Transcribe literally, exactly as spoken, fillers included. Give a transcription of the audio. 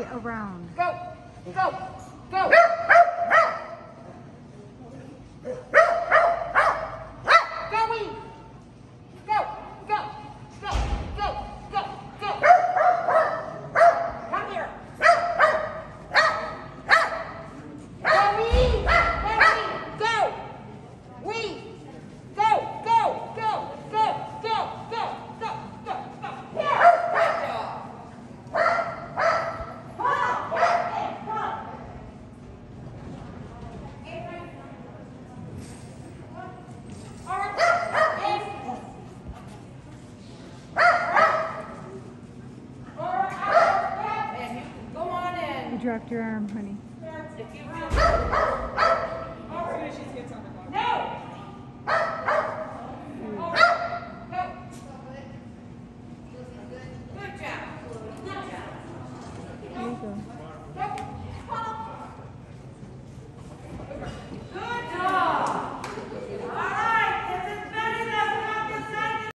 way around. Go, go, go. Go, Eve. Go, go, go, go, go, go. Come here. Go, Eve. Go, Eve. Go. Weave. Go, go, go, go, go, go, go, go, go. Yeah. Good job. You dropped your arm, honey. If you